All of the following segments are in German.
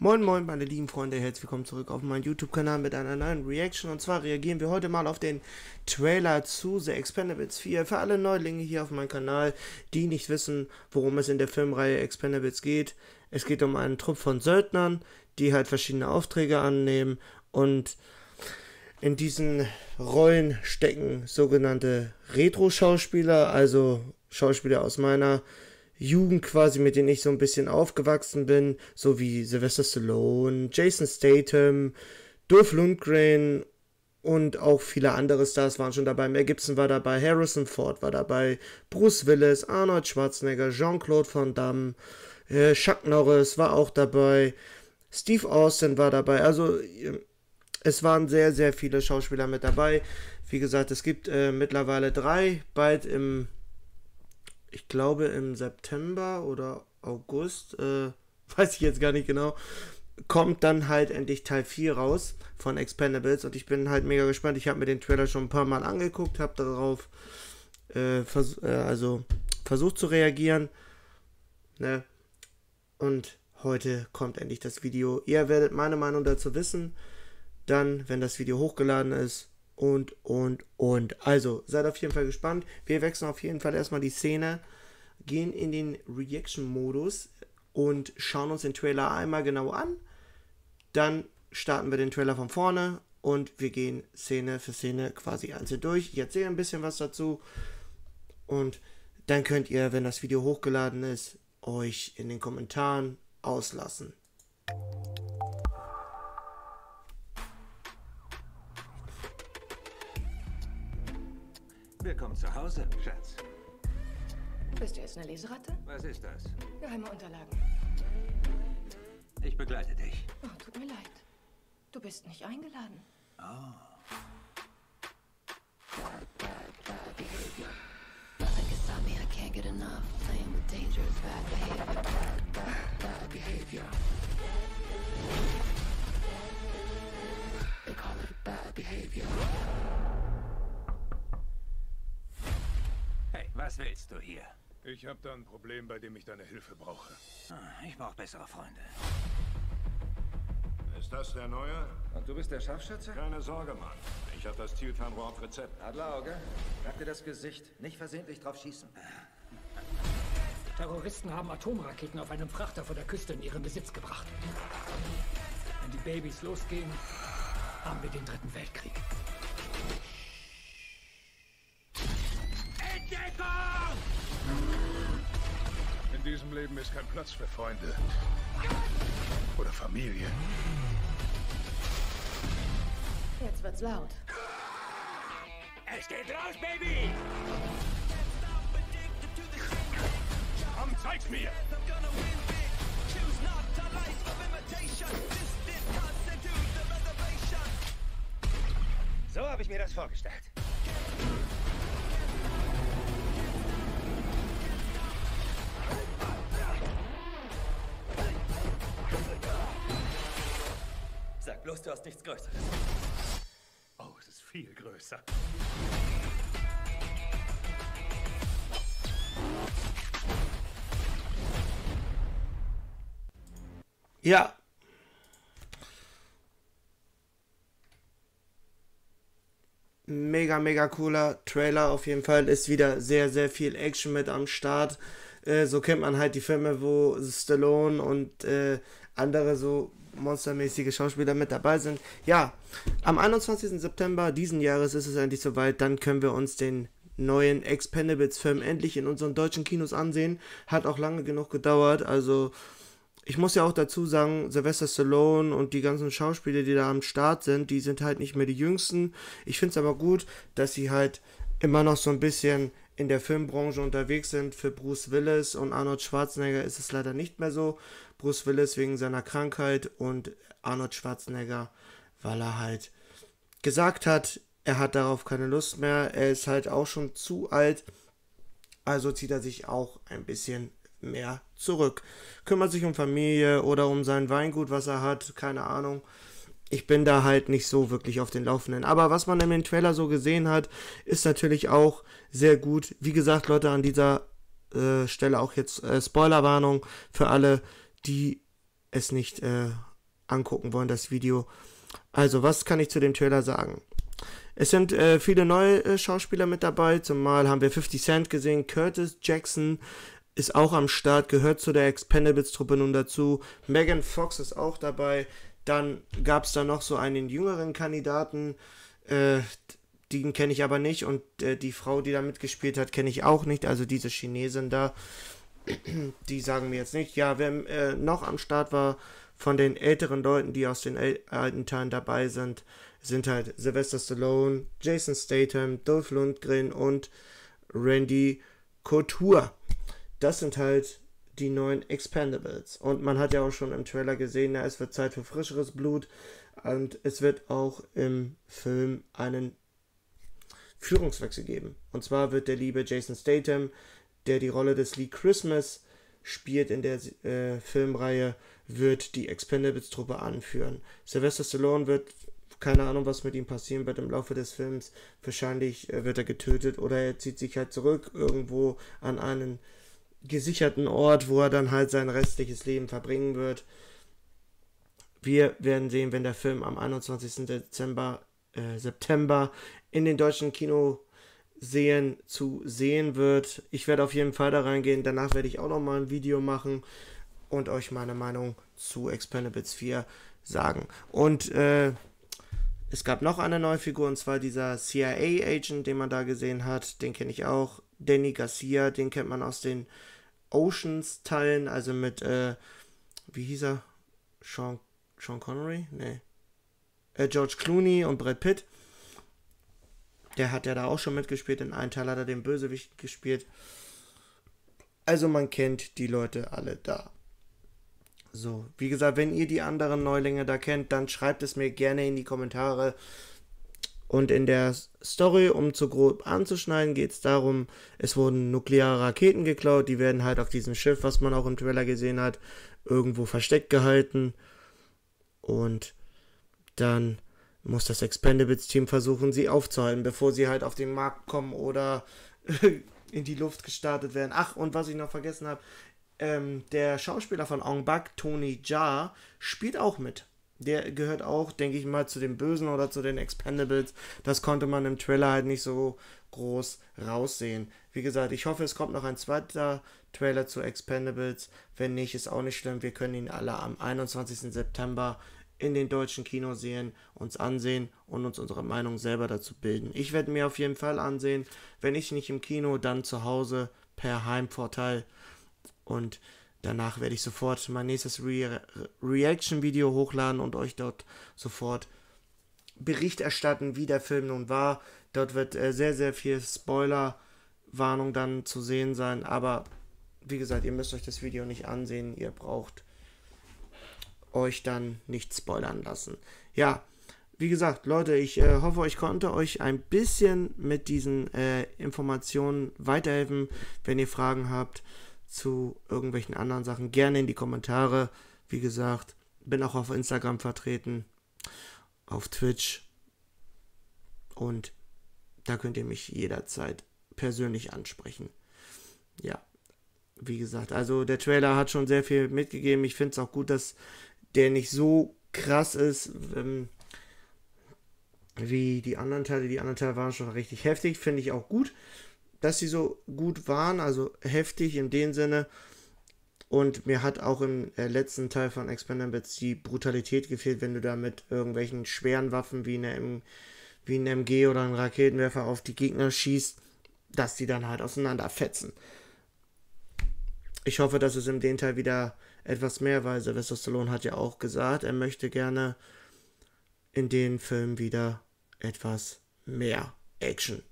Moin moin meine lieben Freunde, herzlich willkommen zurück auf meinen YouTube-Kanal mit einer neuen Reaction. Und zwar reagieren wir heute mal auf den Trailer zu The Expendables 4. Für alle Neulinge hier auf meinem Kanal, die nicht wissen, worum es in der Filmreihe Expendables geht. Es geht um einen Trupp von Söldnern, die halt verschiedene Aufträge annehmen, und in diesen Rollen stecken sogenannte Retro-Schauspieler, also Schauspieler aus meiner Jugend quasi, mit denen ich so ein bisschen aufgewachsen bin, so wie Sylvester Stallone, Jason Statham, Dolph Lundgren und auch viele andere Stars waren schon dabei. Mel Gibson war dabei, Harrison Ford war dabei, Bruce Willis, Arnold Schwarzenegger, Jean-Claude Van Damme, Chuck Norris war auch dabei, Steve Austin war dabei. Also es waren sehr, sehr viele Schauspieler mit dabei. Wie gesagt, es gibt mittlerweile 3, bald ich glaube im September oder August, weiß ich jetzt gar nicht genau, kommt dann halt endlich Teil 4 raus von Expendables, und ich bin halt mega gespannt. Ich habe mir den Trailer schon ein paar Mal angeguckt, habe darauf versucht zu reagieren, ne? Und heute kommt endlich das Video. Ihr werdet meine Meinung dazu wissen, dann, wenn das Video hochgeladen ist. Und. Also, seid auf jeden Fall gespannt. Wir wechseln auf jeden Fall erstmal die Szene, gehen in den Reaction-Modus und schauen uns den Trailer einmal genau an. Dann starten wir den Trailer von vorne und wir gehen Szene für Szene quasi einzeln durch. Ich erzähle ein bisschen was dazu und dann könnt ihr, wenn das Video hochgeladen ist, euch in den Kommentaren auslassen. Willkommen zu Hause, Schatz. Bist du jetzt eine Leseratte? Was ist das? Geheime Unterlagen. Ich begleite dich. Oh, tut mir leid. Du bist nicht eingeladen. Oh. Hey, was willst du hier? Ich habe da ein Problem, bei dem ich deine Hilfe brauche. Ich brauche bessere Freunde. Ist das der Neue? Und du bist der Scharfschütze? Keine Sorge, Mann. Ich habe das Zielfernrohr auf Rezept. Adlerauge, merk dir das Gesicht. Nicht versehentlich drauf schießen. Terroristen haben Atomraketen auf einem Frachter vor der Küste in ihren Besitz gebracht. Wenn die Babys losgehen, haben wir den 3. Weltkrieg. Entdeckung! In diesem Leben ist kein Platz für Freunde. Oder Familie. Jetzt wird's laut. Es geht los, Baby! Komm, zeig's mir! So habe ich mir das vorgestellt. Sag bloß, du hast nichts Größeres. Oh, es ist viel größer. Ja. Mega, mega cooler Trailer auf jeden Fall. Ist wieder sehr, sehr viel Action mit am Start. So kennt man halt die Filme, wo Stallone und andere so monstermäßige Schauspieler mit dabei sind. Ja, am 21. September diesen Jahres ist es endlich soweit. Dann können wir uns den neuen Expendables-Film endlich in unseren deutschen Kinos ansehen. Hat auch lange genug gedauert. Also ich muss ja auch dazu sagen, Sylvester Stallone und die ganzen Schauspieler, die da am Start sind, die sind halt nicht mehr die jüngsten. Ich finde es aber gut, dass sie halt immer noch so ein bisschen in der Filmbranche unterwegs sind. Für Bruce Willis und Arnold Schwarzenegger ist es leider nicht mehr so. Bruce Willis wegen seiner Krankheit und Arnold Schwarzenegger, weil er halt gesagt hat, er hat darauf keine Lust mehr. Er ist halt auch schon zu alt, also zieht er sich auch ein bisschen mehr zurück. Kümmert sich um Familie oder um sein Weingut, was er hat, keine Ahnung. Ich bin da halt nicht so wirklich auf den Laufenden. Aber was man in dem Trailer so gesehen hat, ist natürlich auch sehr gut. Wie gesagt, Leute, an dieser Stelle auch jetzt Spoilerwarnung für alle, die es nicht angucken wollen, das Video. Also, was kann ich zu dem Trailer sagen? Es sind viele neue Schauspieler mit dabei. Zumal haben wir 50 Cent gesehen. Curtis Jackson ist auch am Start, gehört zu der Expendables-Truppe nun dazu. Megan Fox ist auch dabei. Dann gab es da noch so einen jüngeren Kandidaten. Den kenne ich aber nicht. Und die Frau, die da mitgespielt hat, kenne ich auch nicht. Also diese Chinesin da, die sagen mir jetzt nicht. Ja, wer noch am Start war von den älteren Leuten, die aus den alten Teilen dabei sind, sind halt Sylvester Stallone, Jason Statham, Dolph Lundgren und Randy Couture. Das sind halt die neuen Expendables. Und man hat ja auch schon im Trailer gesehen, ja, es wird Zeit für frischeres Blut. Und es wird auch im Film einen Führungswechsel geben. Und zwar wird der liebe Jason Statham, der die Rolle des Lee Christmas spielt in der Filmreihe, wird die Expendables-Truppe anführen. Sylvester Stallone wird, keine Ahnung, was mit ihm passieren wird im Laufe des Films. Wahrscheinlich wird er getötet oder er zieht sich halt zurück irgendwo an einen gesicherten Ort, wo er dann halt sein restliches Leben verbringen wird. Wir werden sehen, wenn der Film am 21. September in den deutschen Kinoseen zu sehen wird. Ich werde auf jeden Fall da reingehen. Danach werde ich auch nochmal ein Video machen und euch meine Meinung zu Expendables 4 sagen. Und es gab noch eine neue Figur, und zwar dieser CIA-Agent, den man da gesehen hat. Den kenne ich auch. Danny Garcia, den kennt man aus den Oceans-Teilen, also mit, wie hieß er? Sean Connery? Nee. George Clooney und Brad Pitt. Der hat ja da auch schon mitgespielt. In einem Teil hat er den Bösewicht gespielt. Also man kennt die Leute alle da. So, wie gesagt, wenn ihr die anderen Neulinge da kennt, dann schreibt es mir gerne in die Kommentare. Und in der Story, um zu grob anzuschneiden, geht es darum, es wurden nukleare Raketen geklaut, die werden halt auf diesem Schiff, was man auch im Trailer gesehen hat, irgendwo versteckt gehalten. Und dann muss das Expendables-Team versuchen, sie aufzuhalten, bevor sie halt auf den Markt kommen oder in die Luft gestartet werden. Ach, und was ich noch vergessen habe, der Schauspieler von Ong Bak, Tony Jaa, spielt auch mit. Der gehört auch, denke ich mal, zu den Bösen oder zu den Expendables. Das konnte man im Trailer halt nicht so groß raussehen. Wie gesagt, ich hoffe, es kommt noch ein zweiter Trailer zu Expendables. Wenn nicht, ist auch nicht schlimm. Wir können ihn alle am 21. September in den deutschen Kinoseen uns ansehen und uns unsere Meinung selber dazu bilden. Ich werde mir auf jeden Fall ansehen. Wenn ich nicht im Kino, dann zu Hause per Heimvorteil. Und danach werde ich sofort mein nächstes Reaction-Video hochladen und euch dort sofort Bericht erstatten, wie der Film nun war. Dort wird sehr, sehr viel Spoiler-Warnung dann zu sehen sein. Aber wie gesagt, ihr müsst euch das Video nicht ansehen. Ihr braucht euch dann nicht spoilern lassen. Ja, wie gesagt, Leute, ich hoffe, ich konnte euch ein bisschen mit diesen Informationen weiterhelfen. Wenn ihr Fragen habt zu irgendwelchen anderen Sachen, gerne in die Kommentare. Wie gesagt, bin auch auf Instagram vertreten, auf Twitch, und da könnt ihr mich jederzeit persönlich ansprechen. Ja, wie gesagt, also der Trailer hat schon sehr viel mitgegeben. Ich finde es auch gut, dass der nicht so krass ist wie die anderen Teile. Die anderen Teile waren schon richtig heftig, finde ich auch gut, dass sie so gut waren, also heftig in dem Sinne. Und mir hat auch im letzten Teil von Expendables die Brutalität gefehlt, wenn du da mit irgendwelchen schweren Waffen wie ein MG oder ein Raketenwerfer auf die Gegner schießt, dass die dann halt auseinanderfetzen. Ich hoffe, dass es in dem Teil wieder etwas mehr, weil Sylvester Stallone hat ja auch gesagt, er möchte gerne in den Film wieder etwas mehr Action.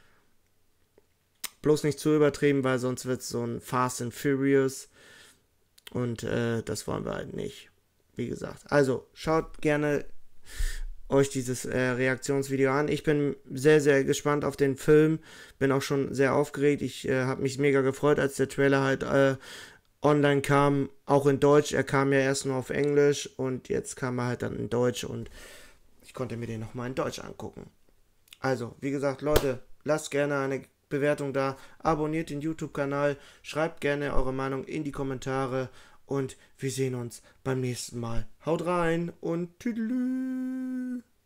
Bloß nicht zu übertrieben, weil sonst wird es so ein Fast and Furious und das wollen wir halt nicht. Wie gesagt, also schaut gerne euch dieses Reaktionsvideo an. Ich bin sehr, sehr gespannt auf den Film, bin auch schon sehr aufgeregt. Ich habe mich mega gefreut, als der Trailer halt online kam, auch in Deutsch. Er kam ja erst nur auf Englisch und jetzt kam er halt dann in Deutsch und ich konnte mir den nochmal in Deutsch angucken. Also, wie gesagt, Leute, lasst gerne eine Bewertung da, abonniert den YouTube-Kanal, schreibt gerne eure Meinung in die Kommentare und wir sehen uns beim nächsten Mal. Haut rein und tüdelü.